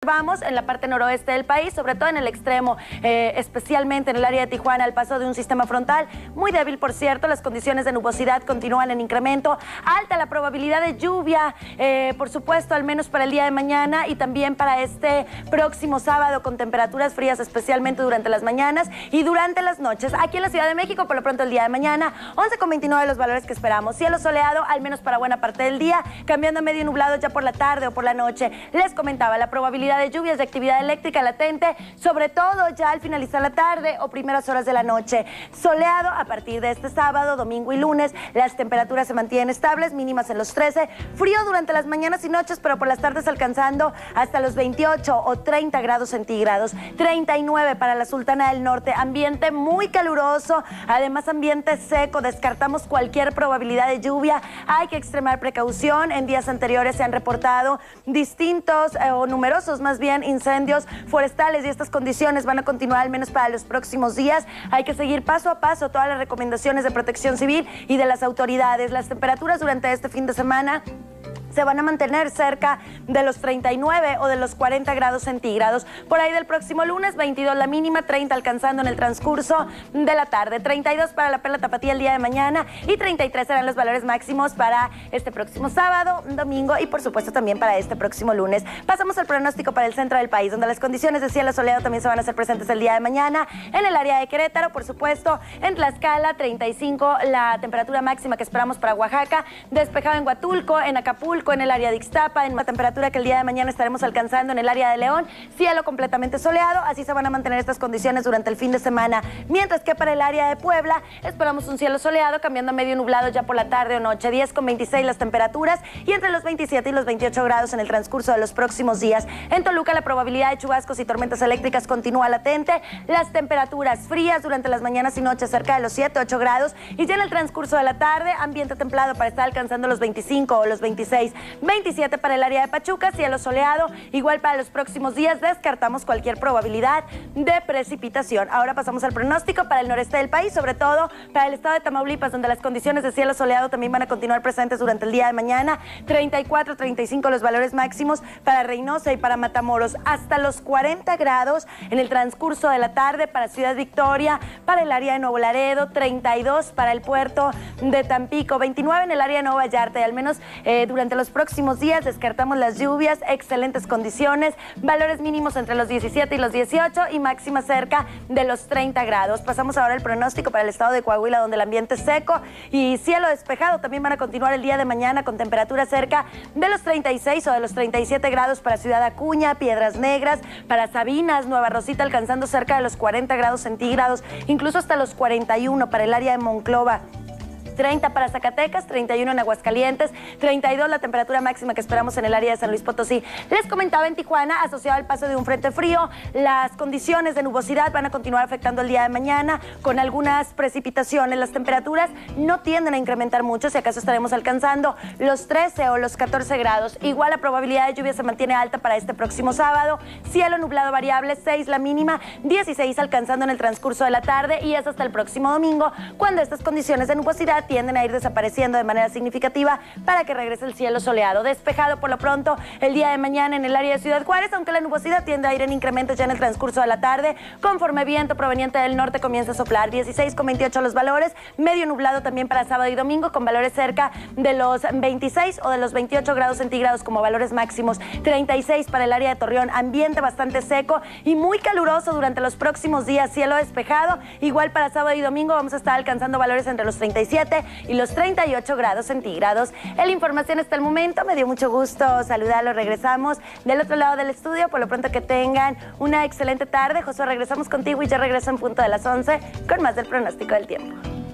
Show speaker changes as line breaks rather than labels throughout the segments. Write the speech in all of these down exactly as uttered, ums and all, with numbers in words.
observamos en la parte noroeste del país, sobre todo en el extremo, eh, especialmente en el área de Tijuana, al paso de un sistema frontal muy débil, por cierto. Las condiciones de nubosidad continúan en incremento, alta la probabilidad de lluvia, eh, por supuesto, al menos para el día de mañana y también para este próximo sábado, con temperaturas frías, especialmente durante las mañanas y durante las noches. Aquí en la Ciudad de México, por lo pronto el día de mañana, once con veintinueve los valores que esperamos. Cielo soleado, al menos para buena parte del día, cambiando a medio nublado ya por la tarde o por la noche. Les comentaba la probabilidad de lluvias, de actividad eléctrica latente, sobre todo ya al finalizar la tarde o primeras horas de la noche. Soleado a partir de este sábado, domingo y lunes. Las temperaturas se mantienen estables, mínimas en los trece. Frío durante las mañanas y noches, pero por las tardes alcanzando hasta los veintiocho o treinta grados centígrados. treinta y nueve para la Sultana del Norte. Ambiente muy caluroso, además ambiente seco. Descartamos cualquier probabilidad de lluvia. Hay que extremar precaución. En días anteriores se han reportado distintos eh, o numerosos más bien incendios forestales y estas condiciones van a continuar al menos para los próximos días. Hay que seguir paso a paso todas las recomendaciones de Protección Civil y de las autoridades. Las temperaturas durante este fin de semana se van a mantener cerca de los treinta y nueve o de los cuarenta grados centígrados. Por ahí del próximo lunes, veintidós la mínima, treinta alcanzando en el transcurso de la tarde. treinta y dos para la Perla Tapatía el día de mañana y treinta y tres serán los valores máximos para este próximo sábado, domingo y por supuesto también para este próximo lunes. Pasamos al pronóstico para el centro del país, donde las condiciones de cielo soleado también se van a hacer presentes el día de mañana. En el área de Querétaro, por supuesto, en Tlaxcala, treinta y cinco la temperatura máxima que esperamos para Oaxaca, despejado en Huatulco, en Acapulco, en el área de Ixtapa, en una temperatura que el día de mañana estaremos alcanzando en el área de León, cielo completamente soleado. Así se van a mantener estas condiciones durante el fin de semana, mientras que para el área de Puebla esperamos un cielo soleado, cambiando a medio nublado ya por la tarde o noche. Diez con veintiséis las temperaturas y entre los veintisiete y los veintiocho grados en el transcurso de los próximos días. En Toluca la probabilidad de chubascos y tormentas eléctricas continúa latente. Las temperaturas frías durante las mañanas y noches cerca de los siete, ocho grados y ya en el transcurso de la tarde ambiente templado para estar alcanzando los veinticinco o los veintiséis. veintisiete para el área de Pachuca, cielo soleado. Igual para los próximos días descartamos cualquier probabilidad de precipitación. Ahora pasamos al pronóstico para el noreste del país, sobre todo para el estado de Tamaulipas, donde las condiciones de cielo soleado también van a continuar presentes durante el día de mañana. treinta y cuatro, treinta y cinco los valores máximos para Reynosa y para Matamoros. Hasta los cuarenta grados en el transcurso de la tarde para Ciudad Victoria, para el área de Nuevo Laredo, treinta y dos para el puerto de Tampico, veintinueve en el área de Nueva Vallarta. Y al menos eh, durante los próximos días descartamos las lluvias, excelentes condiciones, valores mínimos entre los diecisiete y los dieciocho y máxima cerca de los treinta grados. Pasamos ahora al pronóstico para el estado de Coahuila, donde el ambiente es seco y cielo despejado. También van a continuar el día de mañana con temperaturas cerca de los treinta y seis o de los treinta y siete grados para Ciudad Acuña, Piedras Negras, para Sabinas, Nueva Rosita, alcanzando cerca de los cuarenta grados centígrados, incluso hasta los cuarenta y uno para el área de Monclova. treinta para Zacatecas, treinta y uno en Aguascalientes, treinta y dos la temperatura máxima que esperamos en el área de San Luis Potosí. Les comentaba en Tijuana, asociado al paso de un frente frío, las condiciones de nubosidad van a continuar afectando el día de mañana con algunas precipitaciones. Las temperaturas no tienden a incrementar mucho, si acaso estaremos alcanzando los trece o los catorce grados. Igual la probabilidad de lluvia se mantiene alta para este próximo sábado. Cielo nublado variable, seis la mínima, dieciséis alcanzando en el transcurso de la tarde y es hasta el próximo domingo cuando estas condiciones de nubosidad tienden a ir desapareciendo de manera significativa para que regrese el cielo soleado. Despejado por lo pronto el día de mañana en el área de Ciudad Juárez, aunque la nubosidad tiende a ir en incrementos ya en el transcurso de la tarde, conforme viento proveniente del norte comienza a soplar. dieciséis con veintiocho los valores, medio nublado también para sábado y domingo, con valores cerca de los veintiséis o de los veintiocho grados centígrados como valores máximos. treinta y seis para el área de Torreón, ambiente bastante seco y muy caluroso durante los próximos días, cielo despejado. Igual para sábado y domingo vamos a estar alcanzando valores entre los treinta y siete y los treinta y ocho grados centígrados. Es la información hasta el momento. Me dio mucho gusto saludarlos. Regresamos del otro lado del estudio. Por lo pronto que tengan una excelente tarde. Josué, regresamos contigo y yo regreso en punto de las once con más del pronóstico del tiempo.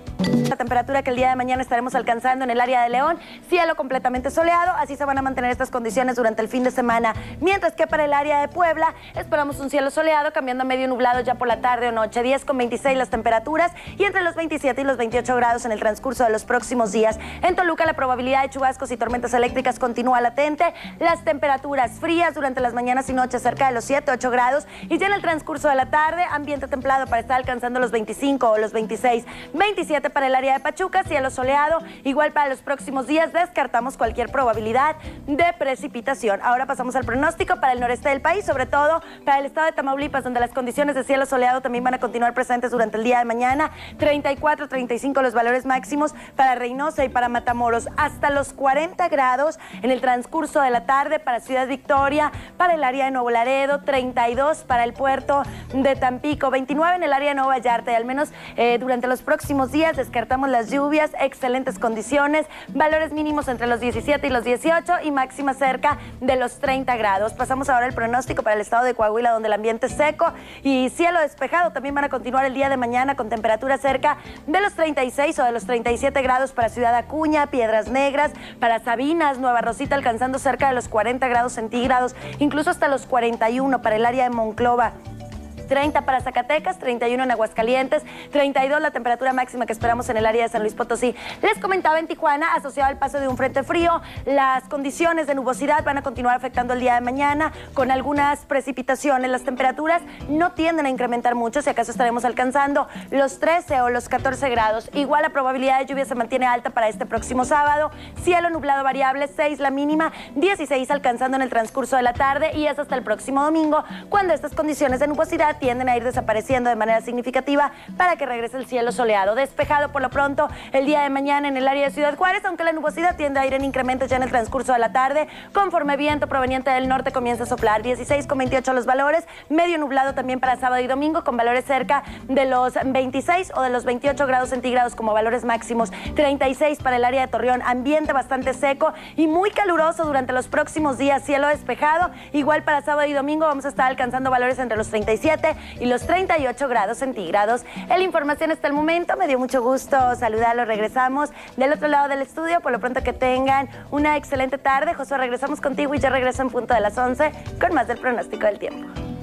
La temperatura que el día de mañana estaremos alcanzando en el área de León, cielo completamente soleado, así se van a mantener estas condiciones durante el fin de semana, mientras que para el área de Puebla esperamos un cielo soleado, cambiando a medio nublado ya por la tarde o noche. Diez con veintiséis las temperaturas y entre los veintisiete y los veintiocho grados en el transcurso de los próximos días. En Toluca la probabilidad de chubascos y tormentas eléctricas continúa latente, las temperaturas frías durante las mañanas y noches cerca de los siete, ocho grados y ya en el transcurso de la tarde ambiente templado para estar alcanzando los veinticinco o los veintiséis. veintisiete para el el área de Pachuca, cielo soleado. Igual para los próximos días descartamos cualquier probabilidad de precipitación. Ahora pasamos al pronóstico para el noreste del país, sobre todo para el estado de Tamaulipas, donde las condiciones de cielo soleado también van a continuar presentes durante el día de mañana. treinta y cuatro, treinta y cinco los valores máximos para Reynosa y para Matamoros. Hasta los cuarenta grados en el transcurso de la tarde para Ciudad Victoria, para el área de Nuevo Laredo, treinta y dos para el puerto de Tampico, veintinueve en el área de Nueva Vallarta. Y al menos eh, durante los próximos días descartamos las lluvias, excelentes condiciones, valores mínimos entre los diecisiete y los dieciocho y máxima cerca de los treinta grados. Pasamos ahora al pronóstico para el estado de Coahuila, donde el ambiente es seco y cielo despejado. También van a continuar el día de mañana con temperatura cerca de los treinta y seis o de los treinta y siete grados para Ciudad Acuña, Piedras Negras, para Sabinas, Nueva Rosita, alcanzando cerca de los cuarenta grados centígrados, incluso hasta los cuarenta y uno para el área de Monclova. treinta para Zacatecas, treinta y uno en Aguascalientes, treinta y dos la temperatura máxima que esperamos en el área de San Luis Potosí. Les comentaba en Tijuana, asociado al paso de un frente frío, las condiciones de nubosidad van a continuar afectando el día de mañana con algunas precipitaciones. Las temperaturas no tienden a incrementar mucho, si acaso estaremos alcanzando los trece o los catorce grados. Igual la probabilidad de lluvia se mantiene alta para este próximo sábado. Cielo nublado variable, seis la mínima, dieciséis alcanzando en el transcurso de la tarde y es hasta el próximo domingo cuando estas condiciones de nubosidad tienden a ir desapareciendo de manera significativa para que regrese el cielo soleado. Despejado por lo pronto el día de mañana en el área de Ciudad Juárez, aunque la nubosidad tiende a ir en incrementos ya en el transcurso de la tarde, conforme viento proveniente del norte comienza a soplar. dieciséis con veintiocho los valores, medio nublado también para sábado y domingo, con valores cerca de los veintiséis o de los veintiocho grados centígrados como valores máximos. treinta y seis para el área de Torreón, ambiente bastante seco y muy caluroso durante los próximos días, cielo despejado. Igual para sábado y domingo vamos a estar alcanzando valores entre los treinta y siete y los treinta y ocho grados centígrados. En la información hasta el momento, me dio mucho gusto saludarlos. Regresamos del otro lado del estudio. Por lo pronto que tengan una excelente tarde. Josué, regresamos contigo y yo regreso en punto de las once con más del pronóstico del tiempo.